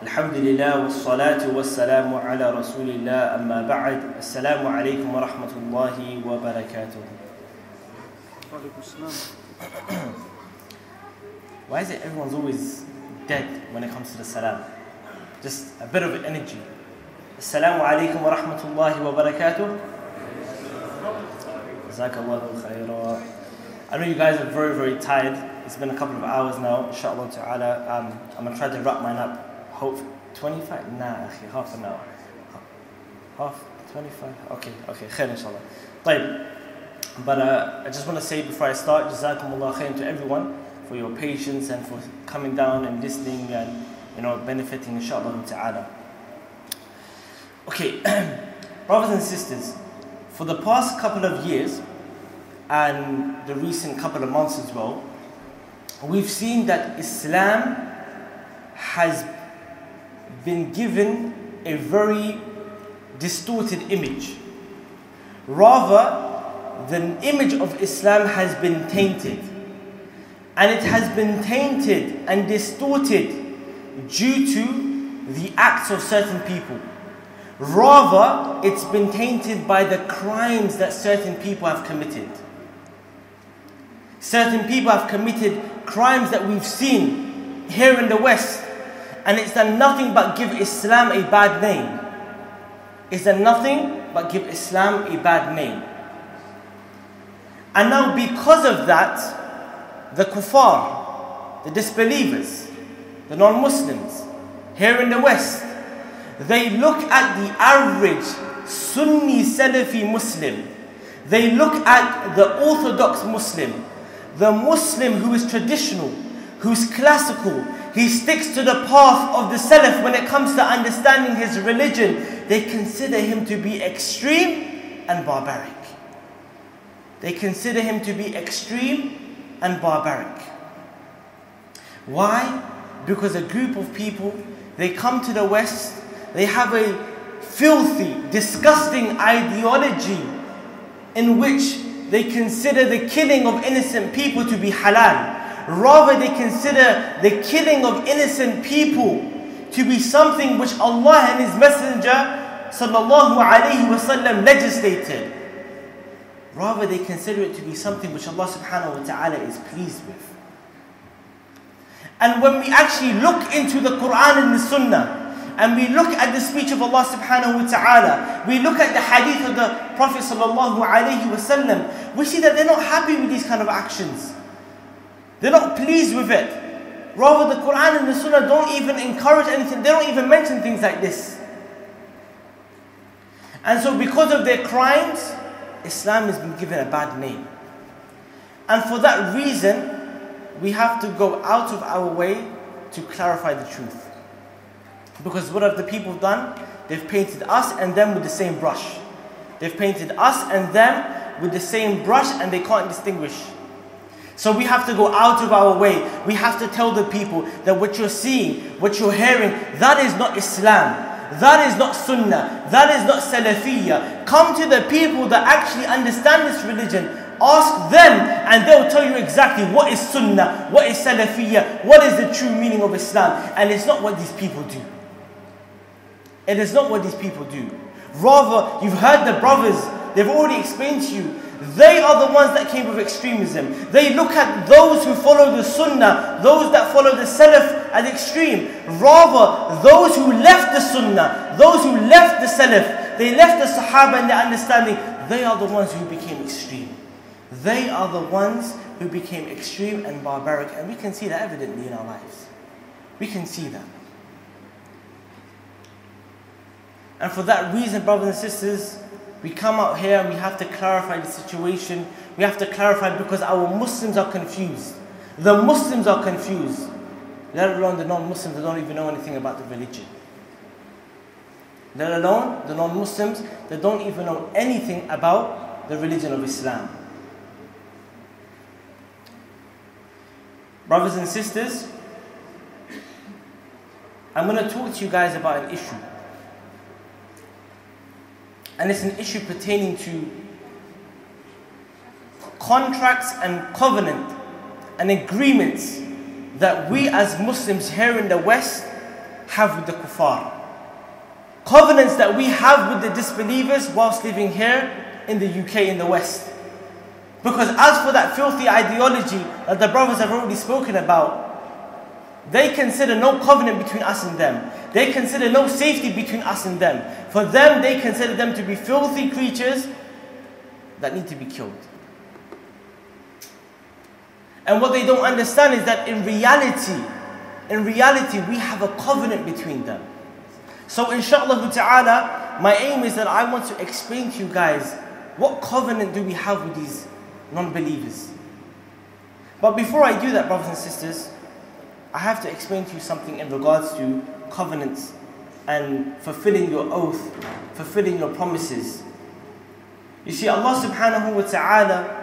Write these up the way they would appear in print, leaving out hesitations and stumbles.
الحمد لله والصلاة والسلام على رسول الله أما بعد السلام عليكم ورحمة الله وبركاته. Why is it everyone's always dead when it comes to the salam? Just a bit of energy. Assalamu alaikum wa rahmatullahi wa barakatuh. Jazakallahu khairan. I know you guys are very, very tired. It's been a couple of hours now, inshallah ta'ala. I'm going to try to wrap mine up. Hope 25? Nah, half an hour. Half? 25? Okay, khair inshallah. طيب. But I just want to say before I start, Jazakumullah khair to everyone for your patience and for coming down and listening and benefiting inshallah ta'ala. Okay, brothers and sisters, for the past couple of years and the recent couple of months as well, we've seen that Islam has been given a very distorted image. Rather, the image of Islam has been tainted. And it has been tainted and distorted due to the acts of certain people. Rather, it's been tainted by the crimes that certain people have committed. Certain people have committed crimes that we've seen here in the West, and it's done nothing but give Islam a bad name. It's done nothing but give Islam a bad name. And now because of that, the kuffar, the disbelievers, the non-Muslims here in the West, they look at the average Sunni Salafi Muslim. They look at the orthodox Muslim, the Muslim who is traditional, who's classical. He sticks to the path of the Salaf when it comes to understanding his religion. They consider him to be extreme and barbaric. They consider him to be extreme and barbaric. Why? Because a group of people, they come to the West, they have a filthy, disgusting ideology in which they consider the killing of innocent people to be halal. Rather, they consider the killing of innocent people to be something which Allah and His Messenger sallallahu alaihi wasallam legislated. Rather, they consider it to be something which Allah subhanahu wa ta'ala is pleased with. And when we actually look into the Quran and the Sunnah, and we look at the speech of Allah subhanahu wa ta'ala, we look at the hadith of the Prophet sallallahu alaihi wasallam, we see that they're not happy with these kind of actions. They're not pleased with it. Rather, the Quran and the Sunnah don't even encourage anything. They don't even mention things like this. And so because of their crimes, Islam has been given a bad name. And for that reason, we have to go out of our way to clarify the truth. Because what have the people done? They've painted us and them with the same brush. They've painted us and them with the same brush, and they can't distinguish. So we have to go out of our way. We have to tell the people that what you're seeing, what you're hearing, that is not Islam. That is not Sunnah. That is not Salafiyya. Come to the people that actually understand this religion. Ask them and they'll tell you exactly what is Sunnah, what is Salafiyya, what is the true meaning of Islam. And it's not what these people do. It is not what these people do. Rather, you've heard the brothers, they've already explained to you, they are the ones that came with extremism. They look at those who follow the Sunnah, those that follow the Salaf as extreme. Rather, those who left the Sunnah, those who left the Salaf, they left the Sahaba and their understanding, they are the ones who became extreme. They are the ones who became extreme and barbaric, and we can see that evidently in our lives. We can see that. And for that reason, brothers and sisters, we come out here and we have to clarify the situation. We have to clarify because our Muslims are confused. The Muslims are confused. Let alone the non-Muslims that don't even know anything about the religion. Let alone the non-Muslims that don't even know anything about the religion of Islam. Brothers and sisters, I'm going to talk to you guys about an issue. And it's an issue pertaining to contracts and covenant and agreements that we as Muslims here in the West have with the kuffar. Covenants that we have with the disbelievers whilst living here in the UK, in the West. Because as for that filthy ideology that the brothers have already spoken about, they consider no covenant between us and them. They consider no safety between us and them. For them, they consider them to be filthy creatures that need to be killed. And what they don't understand is that in reality, we have a covenant between them. So inshaAllah ta'ala, my aim is that I want to explain to you guys, what covenant do we have with these non-believers? But before I do that, brothers and sisters, I have to explain to you something in regards to covenants and fulfilling your oath, fulfilling your promises. You see, Allah subhanahu wa ta'ala,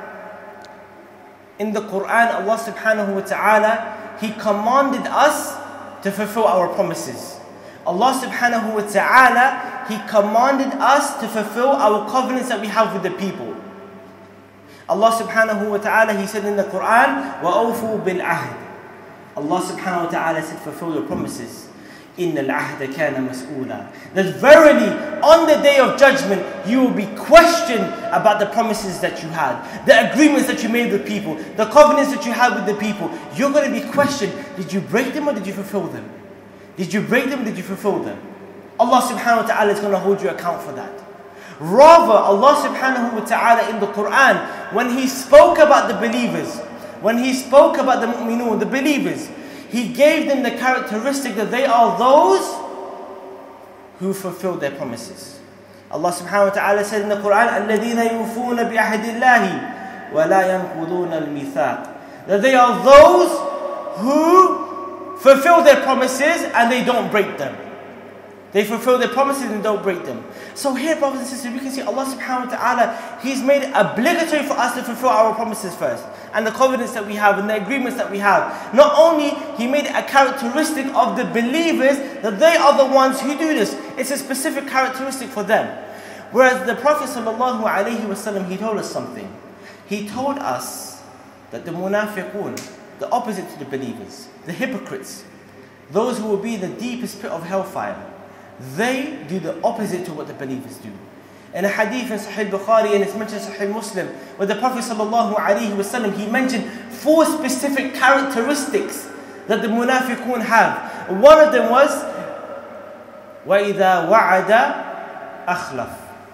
in the Quran, Allah subhanahu wa ta'ala, He commanded us to fulfill our promises. Allah subhanahu wa ta'ala, He commanded us to fulfill our covenants that we have with the people. Allah subhanahu wa ta'ala, He said in the Quran, وَأَوْفُوا بِالْعَهْدِ. Allah subhanahu wa ta'ala said, fulfill your promises. إِنَّ الْعَهْدَ كَانَ مَسْئُولًا. That verily, on the day of judgment, you will be questioned about the promises that you had, the agreements that you made with people, the covenants that you had with the people. You're going to be questioned. Did you break them or did you fulfill them? Did you break them or did you fulfill them? Allah subhanahu wa ta'ala is going to hold you account for that. Rather, Allah subhanahu wa ta'ala in the Quran, when He spoke about the believers, when He spoke about the mu'minun, the believers, He gave them the characteristic that they are those who fulfill their promises. Allah subhanahu wa ta'ala said in the Quran, الَّذِينَ يُوفُونَ بِعَهْدِ اللَّهِ وَلَا يَنْقُضُونَ الْمِيثَاقِ. That they are those who fulfill their promises and they don't break them. They fulfill their promises and don't break them. So here, brothers and sisters, we can see Allah subhanahu wa ta'ala, He's made it obligatory for us to fulfill our promises first. And the covenants that we have and the agreements that we have. Not only He made it a characteristic of the believers that they are the ones who do this. It's a specific characteristic for them. Whereas the Prophet sallallahu alaihi wasallam, he told us something. He told us that the munafiqun, the opposite to the believers, the hypocrites, those who will be in the deepest pit of hellfire, they do the opposite to what the believers do. In a hadith in Sahih Bukhari, and it's mentioned in Sahih Muslim, where the Prophet sallallahu alaihi wasallam, he mentioned 4 specific characteristics that the munafiqun have. One of them was وَإِذَا وَعَدَ أَخْلَفَ.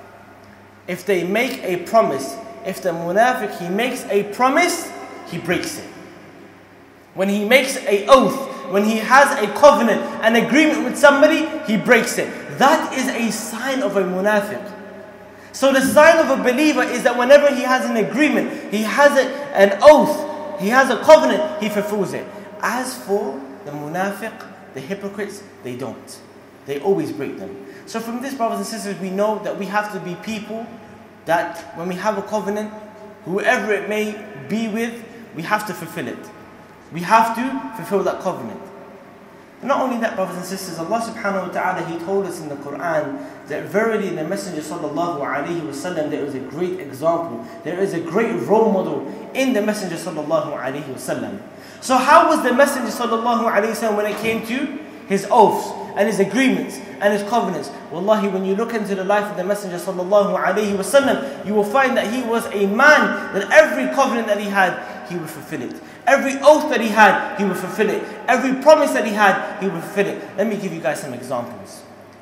If they make a promise, if the munafiq, he makes a promise, he breaks it. When he makes an oath, when he has a covenant, an agreement with somebody, he breaks it. That is a sign of a munafiq. So the sign of a believer is that whenever he has an agreement, he has an oath, he has a covenant, he fulfills it. As for the munafiq, the hypocrites, they don't. They always break them. So from this, brothers and sisters, we know that we have to be people that when we have a covenant, whoever it may be with, we have to fulfill it. We have to fulfill that covenant. Not only that, brothers and sisters, Allah subhanahu wa ta'ala, He told us in the Quran that verily in the Messenger sallallahu alayhi wasallam there is a great example, there is a great role model in the Messenger sallallahu alayhi wasallam. So how was the Messenger sallallahu alayhi wasallam when it came to his oaths and his agreements and his covenants? Wallahi, when you look into the life of the Messenger sallallahu alayhi wasallam, you will find that he was a man that every covenant that he had, he would fulfill it. Every oath that he had, he would fulfill it. Every promise that he had, he would fulfill it. Let me give you guys some examples.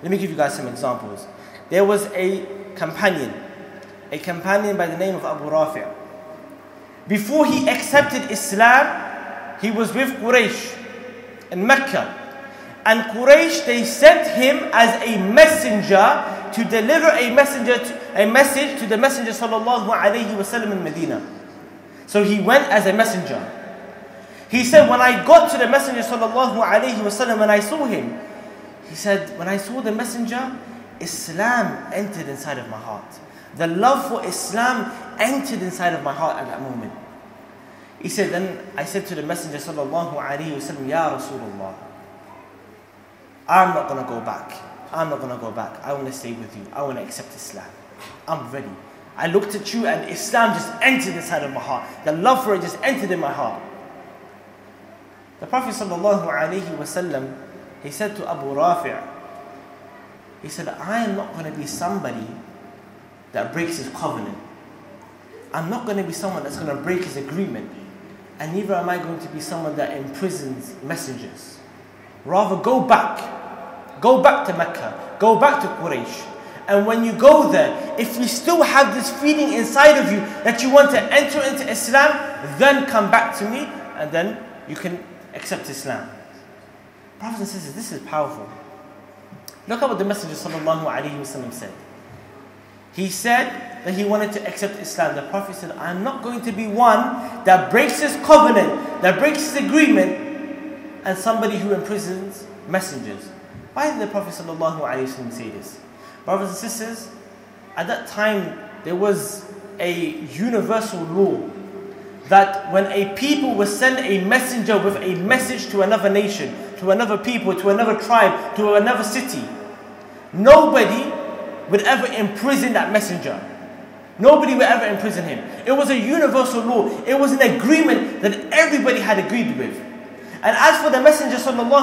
There was a companion by the name of Abu Rafi'. Before he accepted Islam, he was with Quraysh in Mecca. And Quraysh, they sent him as a messenger to deliver a message to the Messenger sallallahu alayhi wasallam in Medina. So he went as a messenger. He said, when I got to the Messenger sallallahu alayhi wasallam and I saw him, he said, when I saw the Messenger, Islam entered inside of my heart. The love for Islam entered inside of my heart at that moment. He said, then I said to the Messenger sallallahu alayhi wasallam, Ya Rasulullah, I'm not going to go back. I want to stay with you. I want to accept Islam. I'm ready. I looked at you and Islam just entered inside of my heart. The love for it just entered in my heart. The Prophet sallallahu alaihi wasallam, he said to Abu Rafi', he said, I am not going to be somebody that breaks his covenant. I'm not going to be someone that's going to break his agreement. And neither am I going to be someone that imprisons messengers. Rather, go back. Go back to Mecca. Go back to Quraysh. And when you go there, if you still have this feeling inside of you that you want to enter into Islam, then come back to me and then you can accept Islam. Brothers and sisters, this is powerful. Look at what the Messenger ﷺ said. He said that he wanted to accept Islam. The Prophet said, I'm not going to be one that breaks his covenant, that breaks his agreement, and somebody who imprisons messengers. Why did the Prophet ﷺ say this? Brothers and sisters, at that time there was a universal law that when a people would send a messenger with a message to another nation, to another people, to another tribe, to another city, nobody would ever imprison that messenger. Nobody would ever imprison him. It was a universal law. It was an agreement that everybody had agreed with. And as for the Messenger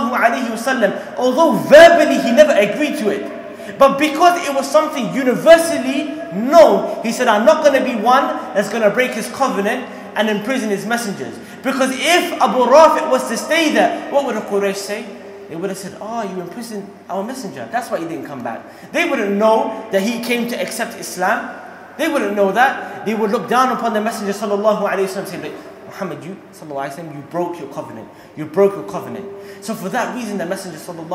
ﷺ, although verbally he never agreed to it, but because it was something universally known, he said, I'm not going to be one that's going to break his covenant and imprison his messengers. Because if Abu Rafi' was to stay there, what would the Quraysh say? They would have said, oh, you imprisoned our messenger. That's why he didn't come back. They wouldn't know that he came to accept Islam. They wouldn't know that. They would look down upon the Messenger ﷺ and say, Muhammad, you broke your covenant. You broke your covenant. So for that reason, the Messenger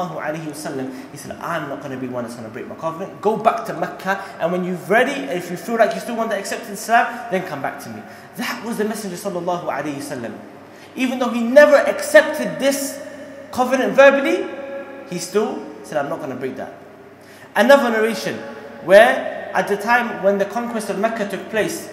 ﷺ, he said, I'm not going to be one that's going to break my covenant. Go back to Mecca, and when you're ready, if you feel like you still want to accept Islam, then come back to me. That was the Messenger ﷺ. Even though he never accepted this covenant verbally, he still said, I'm not going to break that. Another narration where at the time when the conquest of Mecca took place,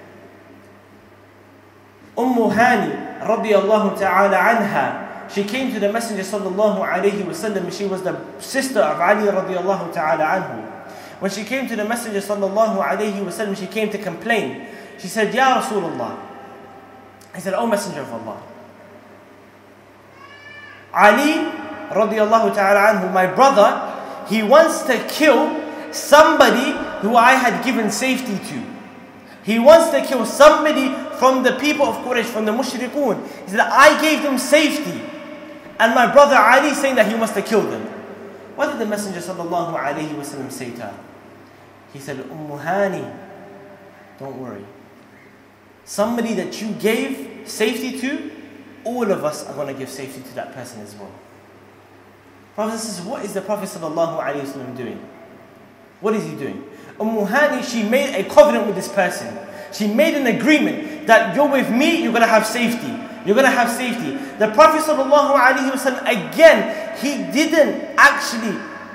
Hani radiyallahu ta'ala anha, she came to the Messenger sallallahu alayhi wasallam. She was the sister of Ali radiyallahu ta'ala anhu. When she came to the Messenger sallallahu alayhi wasallam, she came to complain. She said, Ya Rasulullah. He said, O Messenger of Allah, Ali radiyallahu ta'ala anhu, my brother, he wants to kill somebody who I had given safety to. He wants to kill somebody from the people of Quraysh, from the mushrikun. He said, I gave them safety. And my brother Ali is saying that he wants to kill them. What did the Messenger sallallahu alayhi wasallam say to her? He said, Hani, don't worry. Somebody that you gave safety to, all of us are going to give safety to that person as well. Brothers and sisters, what is the Prophet sallallahu alayhi wasallam doing? What is he doing? Hani, she made a covenant with this person. She made an agreement that you're with me, you're going to have safety. You're going to have safety. The Prophet ﷺ, again, he didn't actually,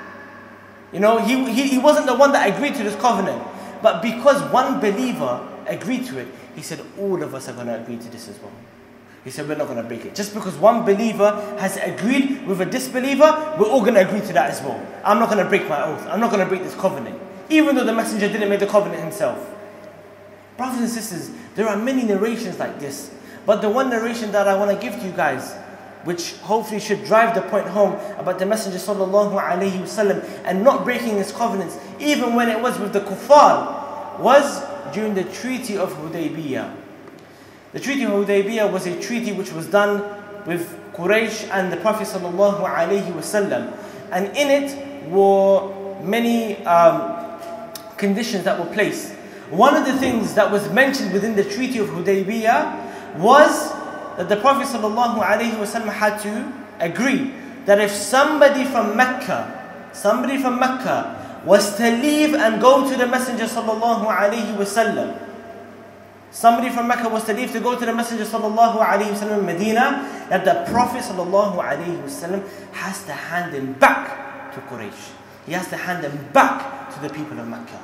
he wasn't the one that agreed to this covenant. But because one believer agreed to it, he said, all of us are going to agree to this as well. He said, we're not going to break it. Just because one believer has agreed with a disbeliever, we're all going to agree to that as well. I'm not going to break my oath. I'm not going to break this covenant. Even though the Messenger didn't make the covenant himself. Brothers and sisters, there are many narrations like this. But the one narration that I want to give to you guys, which hopefully should drive the point home about the Messenger sallallahu alayhi wasallam and not breaking his covenants, even when it was with the kuffar, was during the Treaty of Hudaybiyah. The Treaty of Hudaybiyah was a treaty which was done with Quraysh and the Prophet sallallahu alayhi wasallam. And in it were many conditions that were placed. One of the things that was mentioned within the Treaty of Hudaybiyah was that the Prophet ﷺ had to agree that if somebody from Mecca was to leave and go to the Messenger ﷺ, somebody from Mecca was to leave to go to the Messenger ﷺ in Medina, that the Prophet ﷺ has to hand him back to Quraysh. He has to hand him back to the people of Mecca.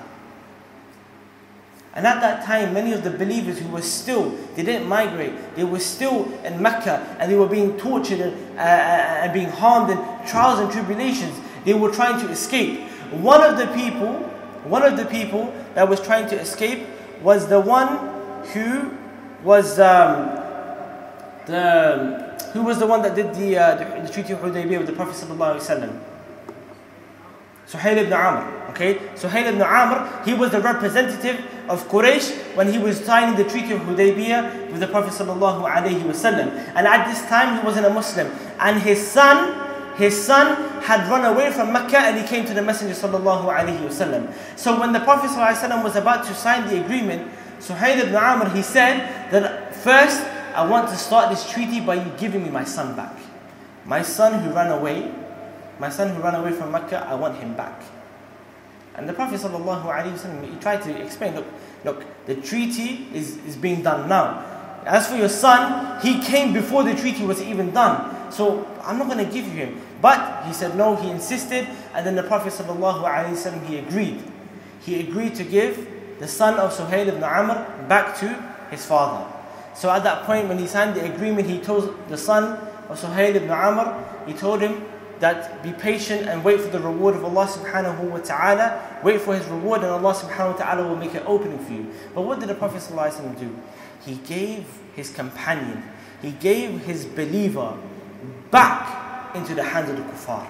And at that time, many of the believers who were still, they didn't migrate, they were still in Mecca and they were being tortured and being harmed in trials and tribulations. They were trying to escape. One of the people that was trying to escape was the one who was Who was the one that did the Treaty of Hudaybiyah with the Prophet sallallahu alaihi wasallam? Suhail ibn Amr. Okay, Suhail ibn Amr, he was the representative of Quraysh when he was signing the Treaty of Hudaybiyah with the Prophet sallallahu alaihi wasallam. And at this time he wasn't a Muslim, and his son had run away from Mecca, and he came to the Messenger sallallahu alaihi wasallam. So when the Prophet sallallahu alaihi wasallam was about to sign the agreement, Suhail ibn Amr, he said that first, I want to start this treaty by you giving me my son back. My son who ran away from Mecca, I want him back. And the Prophet sallallahu alaihi wasallam, he tried to explain, look, the treaty is being done now. As for your son, he came before the treaty was even done. So I'm not going to give you him. But he said no, he insisted, and then the Prophet sallallahu alaihi wasallam, he agreed. He agreed to give the son of Suhail ibn Amr back to his father. So at that point, when he signed the agreement, he told the son of Suhail ibn Amr, he told him that be patient and wait for the reward of Allah subhanahu wa ta'ala. Wait for his reward, and Allah subhanahu wa ta'ala will make an opening for you. But what did the Prophet sallallahu alaihi wasallam do? He gave his companion, he gave his believer back into the hands of the kuffar.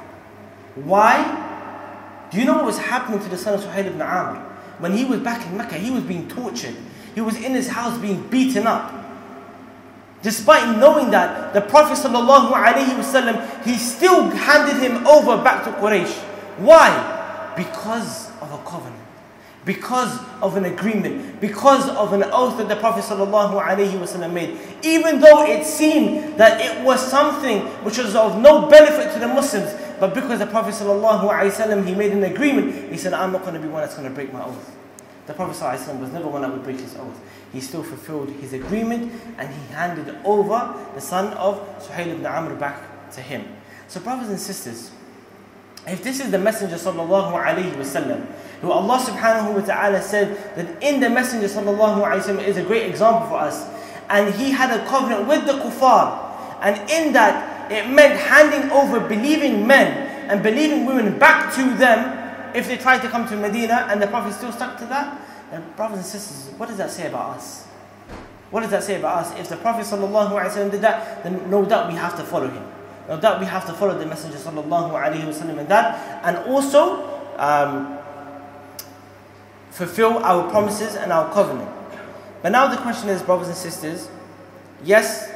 Why? Do you know what was happening to the son of Suhail ibn Amr? When he was back in Mecca, he was being tortured. He was in his house being beaten up. Despite knowing that the Prophet sallallahu alaihi wasallam, he still handed him over back to Quraysh. Why? Because of a covenant, because of an agreement, because of an oath that the Prophet sallallahu alaihi wasallam made. Even though it seemed that it was something which was of no benefit to the Muslims, but because the Prophet sallallahu alaihi wasallam, he made an agreement, he said, I'm not going to be one that's going to break my oath. The Prophet sallallahu alaihi wasallam was never one that would break his oath. He still fulfilled his agreement, and he handed over the son of Suhail ibn Amr back to him. So brothers and sisters, if this is the Messenger sallallahu alaihi wasallam, who Allah subhanahu wa ta'ala said that in the Messenger sallallahu alaihi wasallam is a great example for us, and he had a covenant with the kuffar, and in that it meant handing over believing men and believing women back to them if they tried to come to Medina, and the Prophet still stuck to that. And brothers and sisters, what does that say about us? What does that say about us? If the Prophet sallallahu alaihi wasallam did that, then no doubt we have to follow him. No doubt we have to follow the Messenger sallallahu alaihi wasallam in that, and also fulfill our promises and our covenant. But now the question is, brothers and sisters, yes,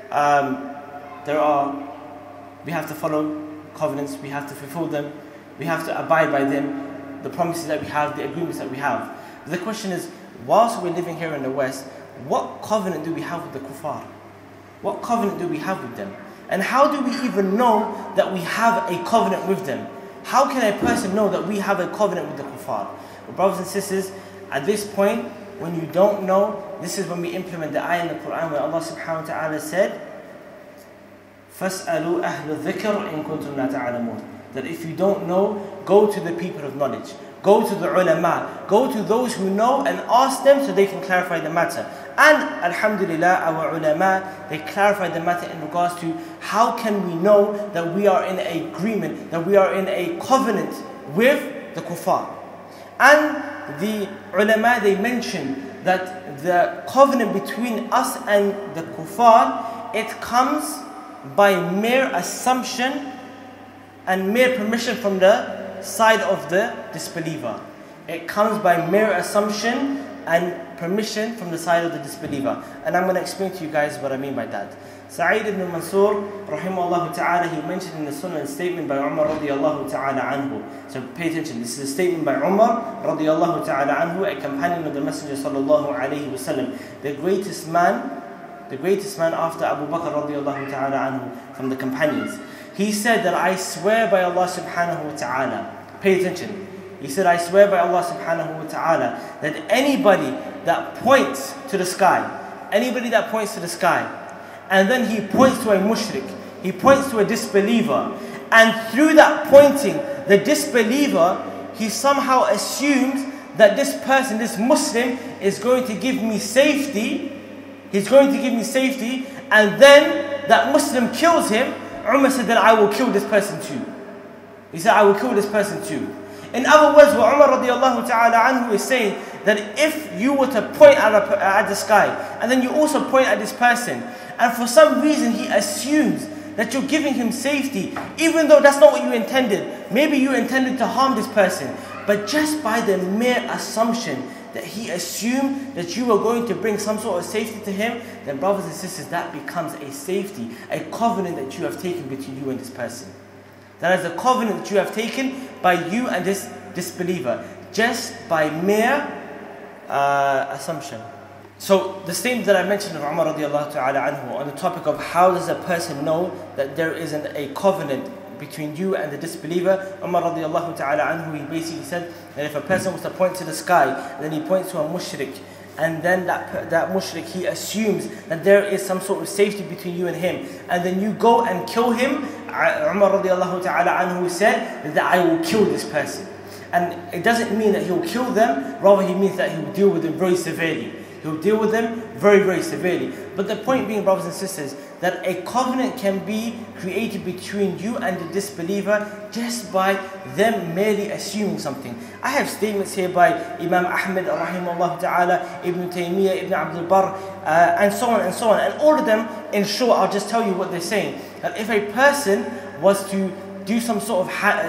we have to follow covenants, we have to fulfill them, we have to abide by them, the promises that we have, the agreements that we have. The question is, whilst we're living here in the West, what covenant do we have with the kuffar? What covenant do we have with them? And how do we even know that we have a covenant with them? How can a person know that we have a covenant with the kuffar? Well, brothers and sisters, at this point, when you don't know, this is when we implement the ayah in the Quran where Allah subhanahu wa ta'ala said, فَاسْأَلُوا أَهْلَ الذِّكْرِ إِن كُنتُمْ لَا تَعْلَمُونَ. That if you don't know, go to the people of knowledge. Go to the ulama, go to those who know and ask them so they can clarify the matter. And alhamdulillah, our ulama, they clarify the matter in regards to how can we know that we are in an agreement, that we are in a covenant with the kuffar. And the ulama, they mention that the covenant between us and the kuffar, it comes by mere assumption and mere permission from the side of the disbeliever. It comes by mere assumption and permission from the side of the disbeliever. And I'm going to explain to you guys what I mean by that. Sa'id ibn Mansur, rahimahullah ta'ala, he mentioned in the Sunnah a statement by Umar radiyallahu ta'ala anhu. So pay attention, this is a statement by Umar radiyallahu ta'ala anhu, a companion of the Messenger sallallahu alayhi wasallam. The greatest man after Abu Bakr radiyallahu ta'ala anhu from the companions. He said that I swear by Allah subhanahu wa ta'ala. Pay attention. He said, I swear by Allah subhanahu wa ta'ala that anybody that points to the sky, and then he points to a mushrik, he points to a disbeliever, and through that pointing, the disbeliever, he somehow assumes that this person, this Muslim, is going to give me safety, and then that Muslim kills him. Umar said that I will kill this person too. He said, I will kill this person too. In other words, what Umar radiallahu ta'ala anhu is saying, that if you were to point at the sky, and then you also point at this person, and for some reason he assumes that you're giving him safety, even though that's not what you intended. Maybe you intended to harm this person, but just by the mere assumption that he assumed that you were going to bring some sort of safety to him, then brothers and sisters, that becomes a safety, a covenant that you have taken between you and this person. That is a covenant that you have taken by you and this disbeliever, just by mere assumption. So the statement that I mentioned of Umar radiallahu ta'ala anhu on the topic of how does a person know that there isn't a covenant between you and the disbeliever, Umar radiallahu ta'ala anhu, he basically said that if a person was to point to the sky, then he points to a mushrik, and then that mushrik, he assumes that there is some sort of safety between you and him, and then you go and kill him, Umar radiallahu ta'ala anhu said that I will kill this person. And it doesn't mean that he will kill them, rather he means that he will deal with them very severely. He will deal with them very, very severely. But the point being, brothers and sisters, that a covenant can be created between you and the disbeliever just by them merely assuming something. I have statements here by Imam Ahmad rahimahullah ta'ala, Ibn Taymiyyah, Ibn Abdul Barr, and so on and so on. And all of them, in short, I'll just tell you what they're saying. That if a person was to do some sort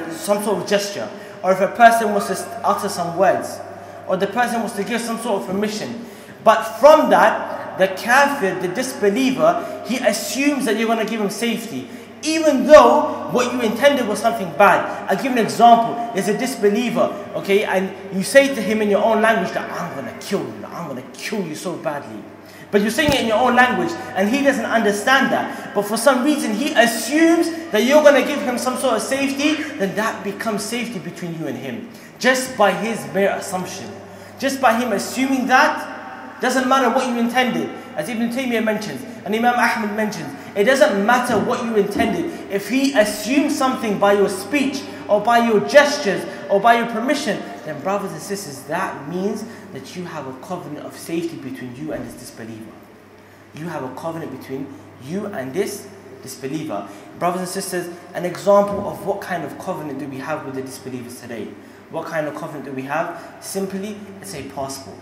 of gesture, or if a person was to utter some words, or the person was to give some sort of permission, but from that, the kafir, the disbeliever, he assumes that you're going to give him safety, even though what you intended was something bad. I'll give an example. There's a disbeliever, okay, and you say to him in your own language that I'm going to kill you, I'm going to kill you so badly. But you're saying it in your own language, and he doesn't understand that. But for some reason, he assumes that you're going to give him some sort of safety, then that becomes safety between you and him. Just by his mere assumption. Just by him assuming that, doesn't matter what you intended. As Ibn Taymiyyah mentions, and Imam Ahmad mentions, it doesn't matter what you intended. If he assumes something by your speech, or by your gestures, or by your permission, then brothers and sisters, that means that you have a covenant of safety between you and this disbeliever. You have a covenant between you and this disbeliever. Brothers and sisters, an example of what kind of covenant do we have with the disbelievers today? What kind of covenant do we have? Simply, it's a passport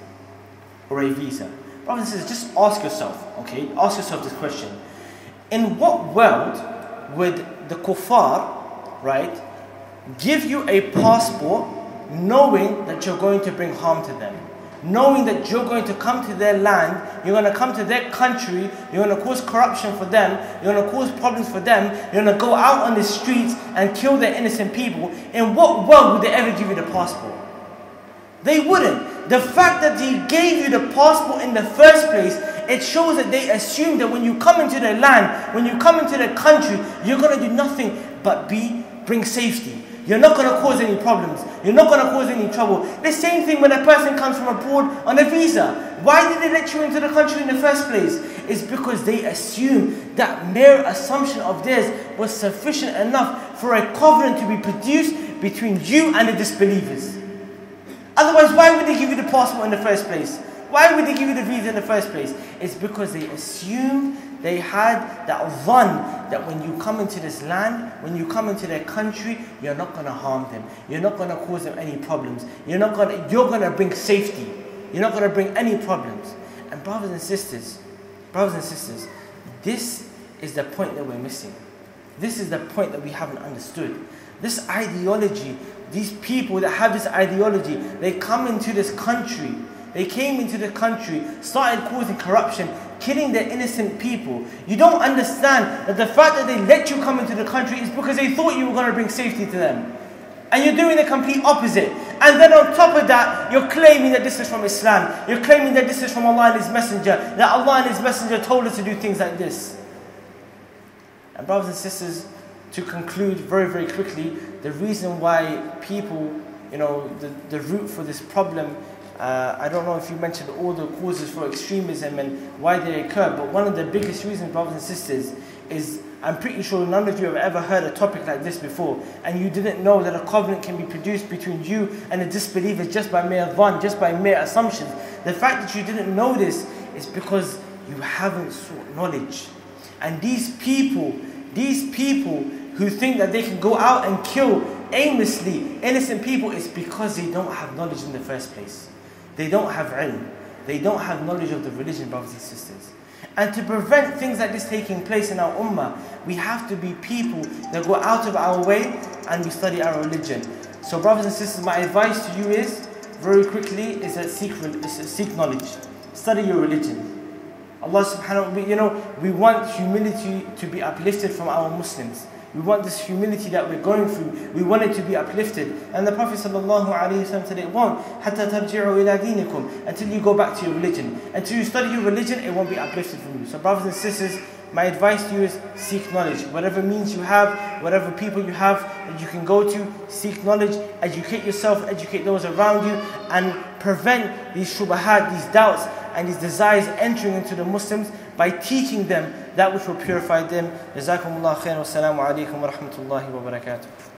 or a visa. Brothers and sisters, just ask yourself, okay? Ask yourself this question. In what world would the kuffar, right, give you a passport knowing that you're going to bring harm to them? Knowing that you're going to come to their land, you're going to come to their country, you're going to cause corruption for them, you're going to cause problems for them, you're going to go out on the streets and kill their innocent people. In what world would they ever give you the passport? They wouldn't. The fact that he gave you the passport in the first place, it shows that they assume that when you come into their land, when you come into their country, you're going to do nothing but bring safety. You're not going to cause any problems. You're not going to cause any trouble. The same thing when a person comes from abroad on a visa. Why did they let you into the country in the first place? It's because they assume that mere assumption of theirs was sufficient enough for a covenant to be produced between you and the disbelievers. Otherwise, why would they give you the passport in the first place? Why would they give you the visa in the first place? It's because they assumed, they had that dhann that when you come into this land, when you come into their country, you're not going to harm them. You're not going to cause them any problems. You're going to bring safety. You're not going to bring any problems. And brothers and sisters, this is the point that we're missing. This is the point that we haven't understood. This ideology, these people that have this ideology, they come into this country. They came into the country, started causing corruption, killing their innocent people. You don't understand that the fact that they let you come into the country is because they thought you were going to bring safety to them. And you're doing the complete opposite. And then on top of that, you're claiming that this is from Islam. You're claiming that this is from Allah and His Messenger. That Allah and His Messenger told us to do things like this. And brothers and sisters, to conclude very, very quickly, the reason why people, the root for this problem, I don't know if you mentioned all the causes for extremism and why they occur, but one of the biggest reasons, brothers and sisters, is I'm pretty sure none of you have ever heard a topic like this before, and you didn't know that a covenant can be produced between you and a disbeliever just by mere dhann, just by mere assumptions. The fact that you didn't know this is because you haven't sought knowledge. And these people who think that they can go out and kill aimlessly innocent people, is because they don't have knowledge in the first place. They don't have ilm. They don't have knowledge of the religion, brothers and sisters. And to prevent things like this taking place in our ummah, we have to be people that go out of our way and we study our religion. So brothers and sisters, my advice to you is, very quickly, is that seek knowledge. Study your religion. Allah subhanahu wa ta'ala, we want humility to be uplifted from our Muslims. We want this humility that we're going through, we want it to be uplifted. And the Prophet sallallahu alayhi wa sallam said it won't. حَتَّى تَرْجِعُوا إِلَى دِينِكُمْ, until you go back to your religion. Until you study your religion, it won't be uplifted from you. So brothers and sisters, my advice to you is seek knowledge. Whatever means you have, whatever people you have that you can go to, seek knowledge, educate yourself, educate those around you, and prevent these shubahat, these doubts, and these desires entering into the Muslims by teaching them that which will purify them. Jazakumullah khairan wa assalamu alaikum wa rahmatullahi wa barakatuh.